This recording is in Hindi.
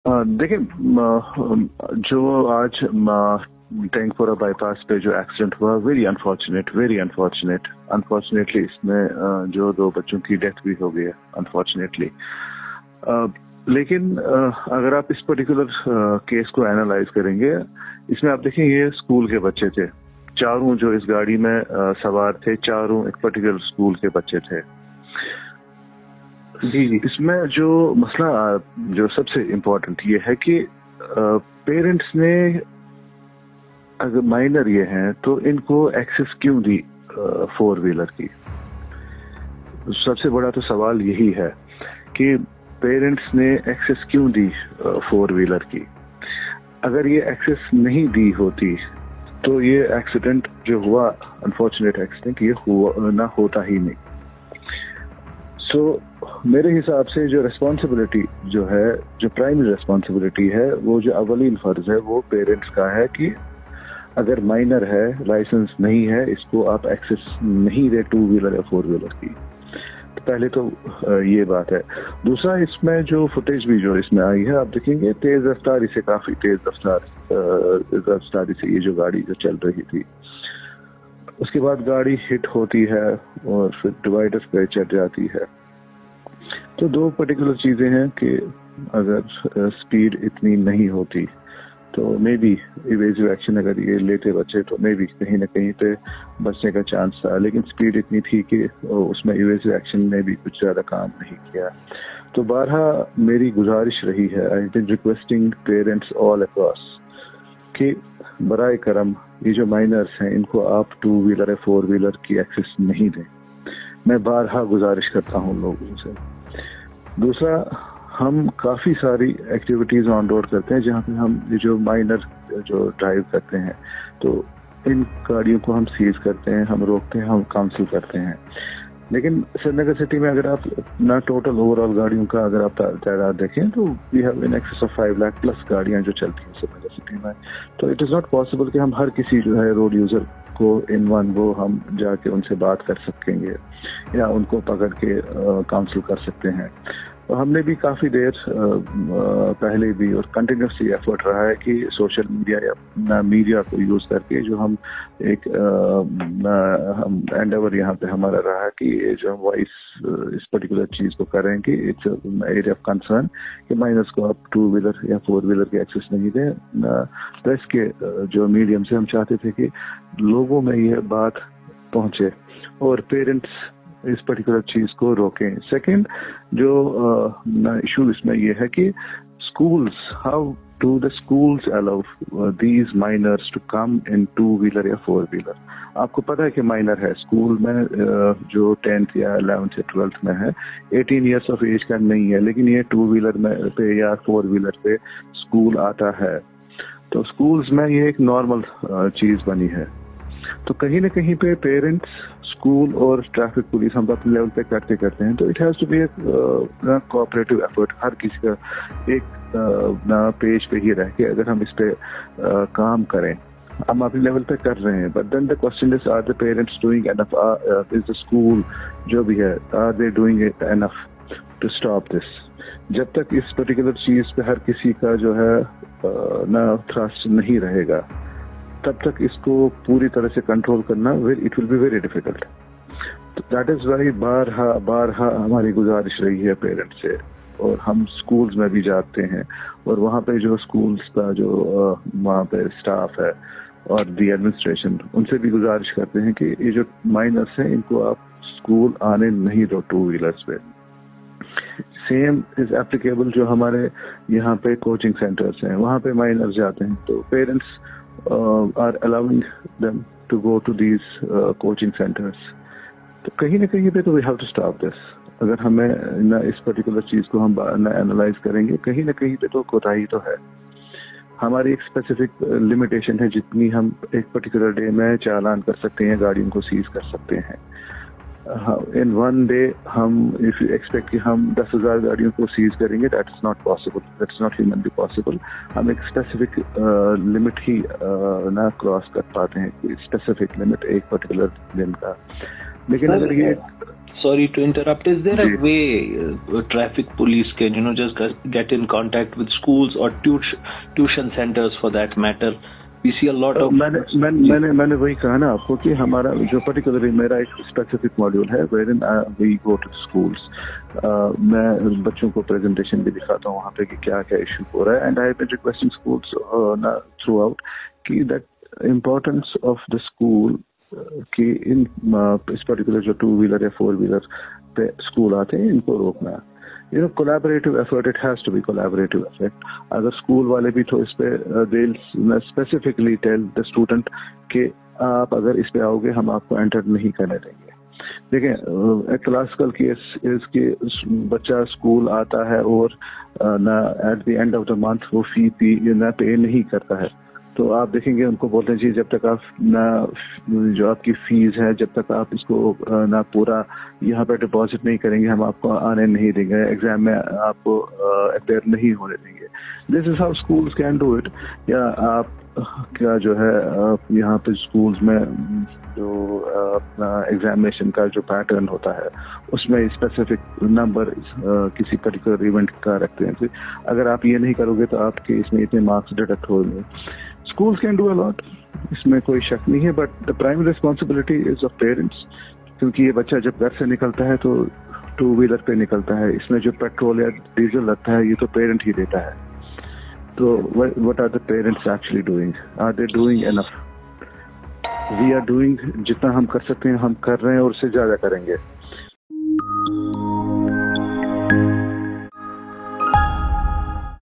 देखिए, जो आज टैंकपोरा बाईपास पे जो एक्सीडेंट हुआ, वेरी अनफॉर्चुनेट। अनफॉर्चुनेटली इसमें जो 2 बच्चों की डेथ भी हो गई है, अनफॉर्चुनेटली। लेकिन अगर आप इस पर्टिकुलर केस को एनालाइज करेंगे, इसमें आप देखेंगे ये स्कूल के बच्चे थे। चारों जो इस गाड़ी में सवार थे, चारों एक पर्टिकुलर स्कूल के बच्चे थे। जी जी। इसमें जो मसला जो सबसे इम्पोर्टेंट ये है कि पेरेंट्स ने, अगर माइनर ये हैं तो इनको एक्सेस क्यों दी 4 व्हीलर की। सबसे बड़ा तो सवाल यही है कि पेरेंट्स ने एक्सेस क्यों दी 4 व्हीलर की। अगर ये एक्सेस नहीं दी होती तो ये एक्सीडेंट जो हुआ, अनफॉर्चुनेट एक्सीडेंट, ये हुआ ना होता ही नहीं। सो मेरे हिसाब से जो रिस्पॉन्सिबिलिटी जो है, जो प्राइमरी रिस्पॉन्सिबिलिटी है, वो जो अवलीन फर्ज है वो पेरेंट्स का है कि अगर माइनर है, लाइसेंस नहीं है, इसको आप एक्सेस नहीं दे 2 व्हीलर या 4 व्हीलर की। तो पहले तो ये बात है। दूसरा, इसमें जो फुटेज भी जो इसमें आई है, आप देखेंगे तेज रफ्तारी से, काफी तेज रफ्तारी से ये जो गाड़ी जो चल रही थी, उसके बाद गाड़ी हिट होती है और फिर डिवाइडर पे चढ़ जाती है। तो 2 पर्टिकुलर चीजें हैं कि अगर स्पीड इतनी नहीं होती तो मे बी इवेजिव एक्शन अगर ये लेते बच्चे तो मे बी कहीं ना कहीं पे बचने का चांस था, लेकिन स्पीड इतनी थी कि उसमें इवेजिव एक्शन ने भी कुछ ज्यादा काम नहीं किया। तो बारहा मेरी गुजारिश रही है, I been requesting parents all across कि बराए करम ये जो माइनर्स हैं इनको आप 2 व्हीलर या 4 व्हीलर की एक्सेस नहीं दें। मैं बारहा गुजारिश करता हूँ लोगों से। दूसरा, हम काफी सारी एक्टिविटीज ऑन रोड करते हैं जहाँ पे हम ये जो माइनर जो ड्राइव करते हैं, तो इन गाड़ियों को हम सीज करते हैं, हम रोकते हैं, हम काउंसिल करते हैं। लेकिन श्रीनगर सिटी में अगर आप ना टोटल ओवरऑल गाड़ियों का अगर आप तादाद देखें तो we have in excess of 5 lakh plus गाड़ियां जो चलती हैं श्रीनगर सिटी में। तो इट इज नॉट पॉसिबल कि हम हर किसी जो है रोड यूजर को इन वन वो हम जाके उनसे बात कर सकेंगे या उनको पकड़ के काउंसिल कर सकते हैं। तो हमने भी काफी देर पहले भी और कंटिन्यूसली एफर्ट रहा है कि सोशल मीडिया या मीडिया को यूज करके जो हम एक हम एंडेवर यहाँ पे हमारा रहा है कि ये जो हम वॉइस इस पर्टिकुलर चीज को करें कि इट्स एरिया ऑफ कंसर्न कि माइनर्स को आप 2 व्हीलर या 4 व्हीलर की एक्सेस नहीं दें। प्रेस के जो मीडियम से हम चाहते थे कि लोगों में ये बात पहुंचे और पेरेंट्स इस पर्टिकुलर चीज को रोकें। सेकंड, जो इशू इसमें यह है कि schools, how do the schools allow these minors to come in 2 wheeler या 4 व्हीलर। आपको पता है कि माइनर है, स्कूल में जो 10th या 11th या 12th में है, 18 ईयर्स ऑफ एज का नहीं है, लेकिन ये 2 व्हीलर में पे या 4 व्हीलर पे स्कूल आता है। तो स्कूल्स में ये एक नॉर्मल चीज बनी है। तो कहीं ना कहीं पे पेरेंट्स, स्कूल और ट्रैफिक पुलिस हम अपने लेवल पे करते हैं। तो it has to be cooperative effort. हर किसी का एक पेज पे ही रह के अगर हम इस पे काम करें, हम अपने लेवल पे कर रहे हैं, but then the question is, are the parents doing enough, is the school जो भी है, are they doing enough to stop this. जब तक इस पर्टिकुलर चीज पे हर किसी का जो है ना थ्रस्ट नहीं रहेगा, तब तक इसको पूरी तरह से कंट्रोल करना it will be very difficult. तो दैट इज वाई बारहा हमारी गुजारिश रही है पेरेंट्स से, और हम स्कूल्स में भी जाते हैं और वहाँ पे जो स्कूल्स का जो वहाँ पे स्टाफ है और दी एडमिनिस्ट्रेशन, उनसे भी गुजारिश करते हैं कि ये जो माइनर्स हैं इनको आप स्कूल आने नहीं दो 2 व्हीलर्स पे। सेम इज एप्लीकेबल जो हमारे यहाँ पे कोचिंग सेंटर्स हैं, वहाँ पे माइनर्स जाते हैं, तो parents are allowing them to go to these coaching centers। तो कहीं ना कहीं पे तो we have to stop this। अगर हमें ना इस पर्टिकुलर चीज को हम ना एनालाइज करेंगे, कहीं ना कहीं पे तो कोताही तो है। हमारी एक स्पेसिफिक लिमिटेशन है, जितनी हम एक पर्टिकुलर डे में चालान कर सकते हैं, गाड़ियों को सीज कर सकते हैं। इन वन डे हम इफ यू एक्सपेक्ट कि हम 10,000 गाड़ियों को सीज करेंगे, that is not possible, that is not humanly possible. हम एक स्पेसिफिक लिमिट ही ना क्रॉस कर पाते हैं, स्पेसिफिक लिमिट एक पर्टिकुलर दिन का। लेकिन अगर ये Sorry to interrupt. Is there a way traffic police can, just get in contact with schools or tuition centers for that matter? We see a lot of. मैंने वही कहा ना आपको कि हमारा जो पर्टिकुलरली मेरा एक स्पेसिफिक मॉड्यूल है wherein we go to schools. मैं बच्चों को प्रेजेंटेशन भी दिखाता हूँ वहाँ पे कि क्या क्या इशू हो रहा है, and I have been requesting schools throughout कि that importance of the school कि इन इस पर्टिकुलर जो 2-wheeler या 4-wheeler पे स्कूल आते हैं इनको रोकना है. Collaborative effort, it has to be collaborative effort. अगर स्कूल वाले भी तो इस पे they specifically tell the student कि आप अगर इस पे आओगे हम आपको एंटर नहीं करने देंगे. देखें क्लासिकल केस इसके बच्चा स्कूल आता है और ना at the end of the month वो फी ना पे नहीं करता है, तो आप देखेंगे उनको बोलते हैं जी जब तक आप ना जो आपकी फीस है जब तक आप इसको ना पूरा यहाँ पर डिपॉजिट नहीं करेंगे हम आपको आने नहीं देंगे, एग्जाम में आपको अपेयर नहीं होने देंगे. This is how schools can do it. या आप क्या जो है यहाँ पे स्कूल्स में जो अपना एग्जामिनेशन का जो पैटर्न होता है उसमें स्पेसिफिक नंबर किसी पर्टिकुलर इवेंट का रखते हैं. अगर आप ये नहीं करोगे तो आपके इसमें इतने मार्क्स डिडक्ट होंगे. Schools can do a lot, इसमें कोई शक नहीं है, but the primary responsibility is of parents. क्योंकि ये बच्चा जब घर से निकलता है तो 2-wheeler पे निकलता है, इसमें जो पेट्रोल या डीजल लगता है ये तो पेरेंट ही देता है. तो what are the parents actually doing? Are they doing enough? We are doing जितना हम कर सकते हैं हम कर रहे हैं और उससे ज्यादा करेंगे.